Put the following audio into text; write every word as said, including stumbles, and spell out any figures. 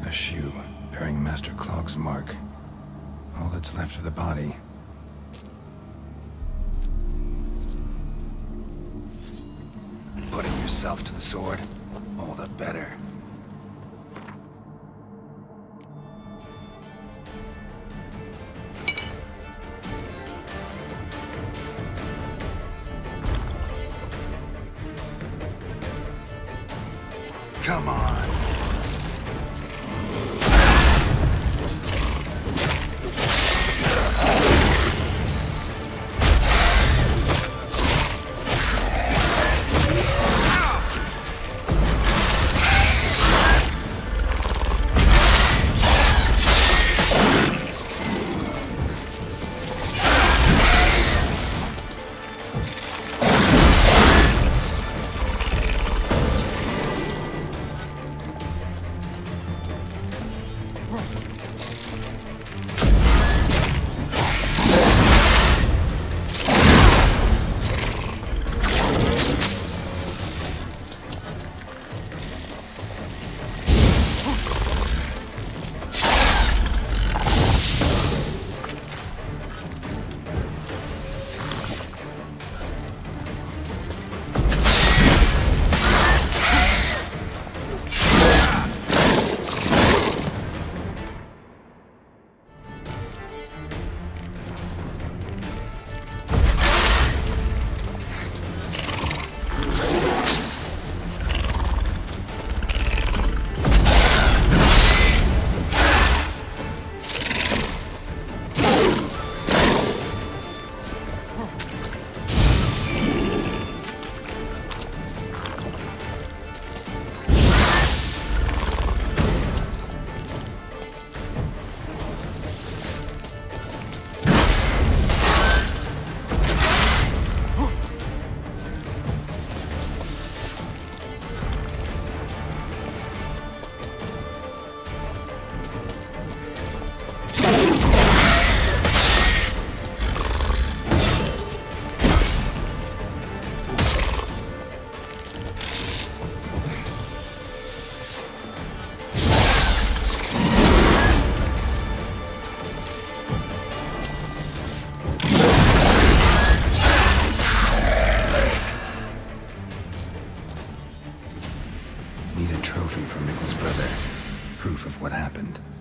A shoe bearing Master Clog's mark. All that's left of the body. Putting yourself to the sword, all the better. Come on. Need a trophy for Mikkel's brother. Proof of what happened.